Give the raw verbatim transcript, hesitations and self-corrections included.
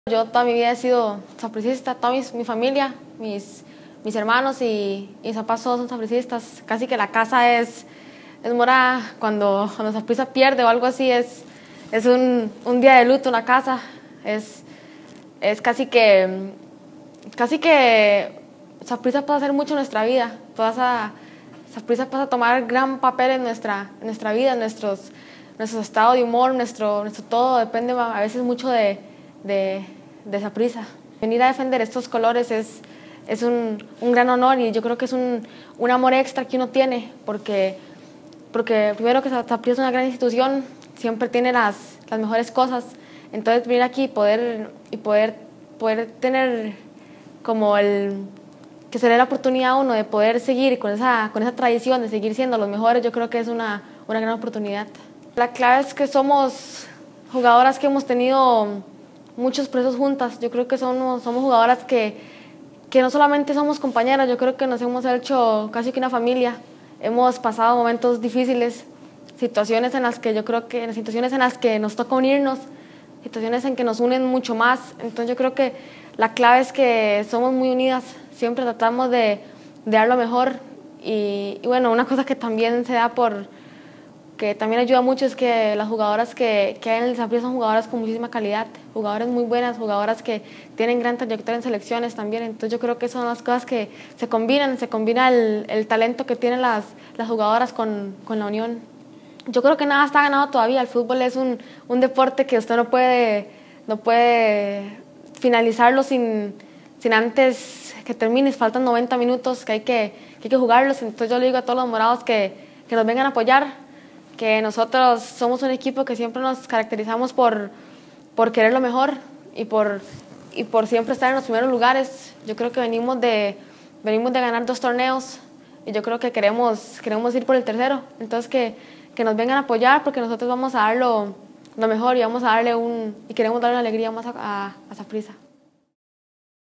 Yo toda mi vida he sido sapricista, toda mi, mi familia, mis, mis hermanos y, y mis papás todos son sapricistas. Casi que la casa es, es morada. Cuando, cuando Saprissa pierde o algo así es, es un, un día de luto en la casa. Es, es casi que, casi que Saprissa pasa a hacer mucho en nuestra vida. Pasa, Saprissa pasa a tomar gran papel en nuestra, en nuestra vida, en nuestros, nuestro estado de humor, nuestro, nuestro todo. Depende a veces mucho de, de, de Saprissa. Venir a defender estos colores es, es un, un gran honor y yo creo que es un, un amor extra que uno tiene, porque, porque primero que Saprissa es una gran institución, siempre tiene las, las mejores cosas. Entonces venir aquí y poder, y poder, poder tener como el... que se le dé la oportunidad a uno de poder seguir con esa, con esa tradición, de seguir siendo los mejores, yo creo que es una, una gran oportunidad. La clave es que somos jugadoras que hemos tenido muchos procesos juntas. Yo creo que somos, somos jugadoras que, que no solamente somos compañeras, yo creo que nos hemos hecho casi que una familia. Hemos pasado momentos difíciles, situaciones en las que yo creo que, situaciones en las que nos toca unirnos, situaciones en que nos unen mucho más. Entonces yo creo que la clave es que somos muy unidas, siempre tratamos de, de dar lo mejor. Y, y bueno, una cosa que también se da por, que también ayuda mucho es que las jugadoras que, que hay en el Saprissa son jugadoras con muchísima calidad, jugadoras muy buenas, jugadoras que tienen gran trayectoria en selecciones también. Entonces yo creo que son las cosas que se combinan, se combina el, el talento que tienen las, las jugadoras con, con la unión. Yo creo que nada está ganado todavía. El fútbol es un, un deporte que usted no puede, no puede finalizarlo sin, sin antes que termine. Faltan noventa minutos que hay que, que hay que jugarlos. Entonces yo le digo a todos los morados que, que nos vengan a apoyar, que nosotros somos un equipo que siempre nos caracterizamos por, por querer lo mejor y por, y por siempre estar en los primeros lugares. Yo creo que venimos de, venimos de ganar dos torneos y yo creo que queremos, queremos ir por el tercero. Entonces que, que nos vengan a apoyar, porque nosotros vamos a dar lo, lo mejor y vamos a darle un, y queremos darle una alegría más a, a, a Saprissa.